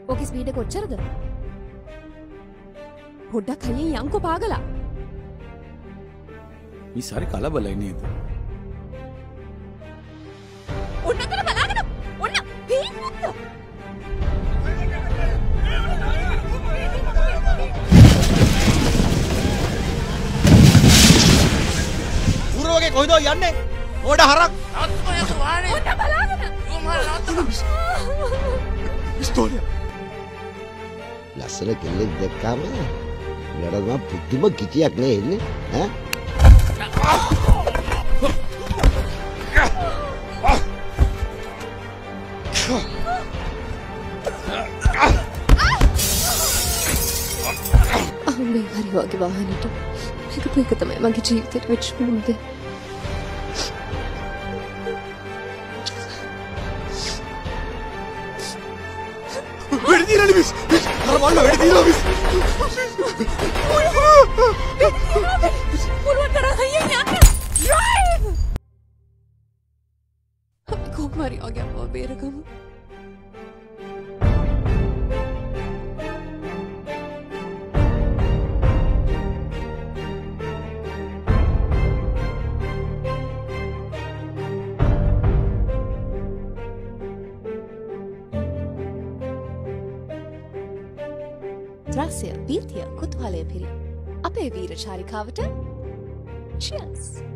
ඕකේ speed එක කොච්චරද? පොඩ්ඩක් හයියෙන් යන්කෝ පාගලා. මේ සාරි කලබලයි නේද? ඔන්න අතන බලාගෙන. ඔන්න පීන්නත්. පුරවගේ කොයිද යන්නේ? ඕඩ හරක්. ඔන්න බලාගෙන. පිස්තෝලය. ලස්සන කෙල්ලෙක් දැක්කාම නඩගම පුදුම කිචියක් නේ එන්නේ ඈ මේ හරි වගේ වාහනේට මේක තමයි මගේ ජීවිතේට වෙච්ච මුන්ද. වෙඩි දිනලා මිස්. අර මල්ල වෙඩි දිනලා මිස්. පුළුවන් තරම් හයියෙන් යන්න. ඩ්‍රයිව්. කොහොමරි වගේ අපව බේරගමු. රසය, බීතිය, කුතුහලය පිරි අපේ වීර චාරිකාවට cheers!